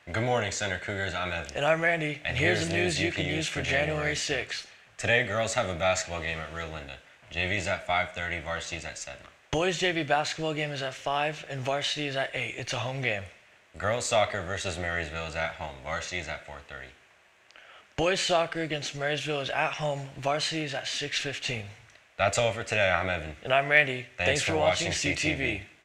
Good morning, Center Cougars. I'm Evan. And I'm Randy. And here's the news you can use for January 6th. Today, girls have a basketball game at Rio Linda. JV's at 5:30, varsity's at 7. Boys JV basketball game is at 5 and varsity is at 8. It's a home game. Girls soccer versus Marysville is at home. Varsity is at 4:30. Boys soccer against Marysville is at home. Varsity is at 6:15. That's all for today. I'm Evan. And I'm Randy. Thanks for watching CTV.